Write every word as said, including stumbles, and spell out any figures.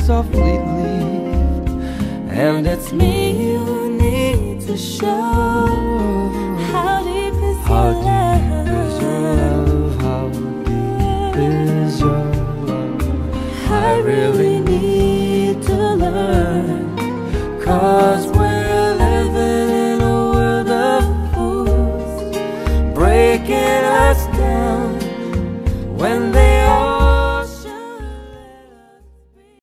softly leave. And it's me you need to show. How deep is How your deep is your love? love? How deep is your love? I really need to learn, 'cause when